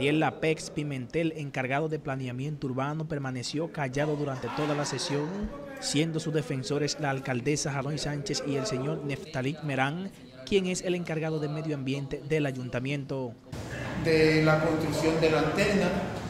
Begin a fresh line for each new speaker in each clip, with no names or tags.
Ariel Lapex Pimentel, encargado de planeamiento urbano, permaneció callado durante toda la sesión, siendo sus defensores la alcaldesa Janoy Sánchez y el señor Neftali Merán, quien es el encargado de medio ambiente del ayuntamiento.
De la construcción de la antena,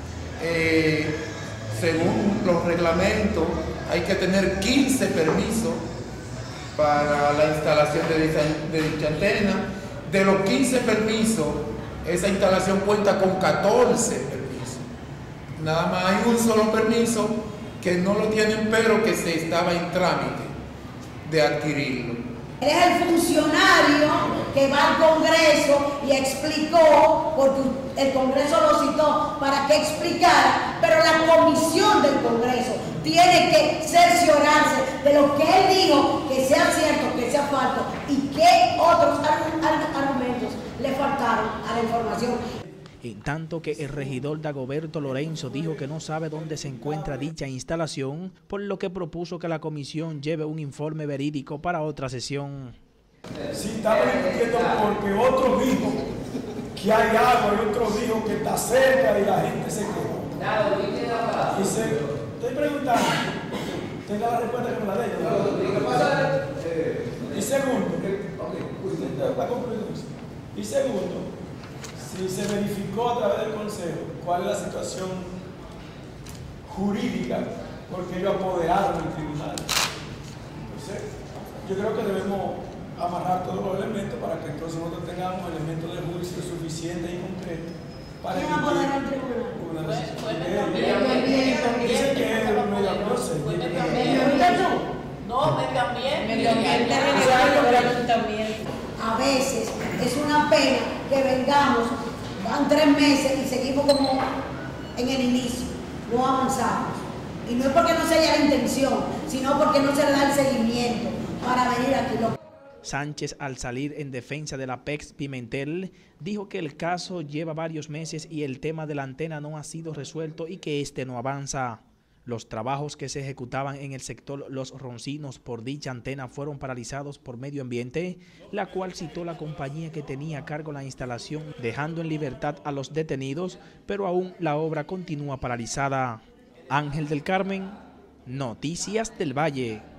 según los reglamentos, hay que tener 15 permisos para la instalación de dicha antena. De los 15 permisos, esa instalación cuenta con 14 permisos. Nada más hay un solo permiso que no lo tienen, pero que se estaba en trámite de adquirirlo.
Él es el funcionario que va al Congreso y explicó, porque el Congreso lo citó para que explicara, pero la comisión del Congreso tiene que cerciorarse de lo que él dijo, que sea cierto, que sea falso, y qué otros argumentos le faltaron a la información.
En tanto que el regidor Dagoberto Lorenzo dijo que no sabe dónde se encuentra dicha instalación, por lo que propuso que la comisión lleve un informe verídico para otra sesión.
Sí, estamos discutiendo porque otro dijo que hay agua y otro dijo que está cerca y la gente se quedó. Estoy preguntando, tenga la respuesta que me la dé. Y segundo, si se verificó a través del Consejo cuál es la situación jurídica, porque ellos apoderaron el tribunal. Entonces, yo creo que debemos amarrar todos los elementos para que entonces nosotros tengamos elementos de juicio suficientes y concretos para
¿quién apoderó el tribunal?
Dicen que es el medio ambiente.
No, medio ambiente.
A veces es una pena que vengamos, van 3 meses y seguimos como en el inicio, no avanzamos. Y no es porque no se haya la intención, sino porque no se le da el seguimiento para venir aquí.
Sánchez, al salir en defensa de Lapex Pimentel, dijo que el caso lleva varios meses y el tema de la antena no ha sido resuelto y que este no avanza. Los trabajos que se ejecutaban en el sector Los Roncinos por dicha antena fueron paralizados por Medio Ambiente, la cual citó la compañía que tenía a cargo la instalación, dejando en libertad a los detenidos, pero aún la obra continúa paralizada. Ángel del Carmen, Noticias del Valle.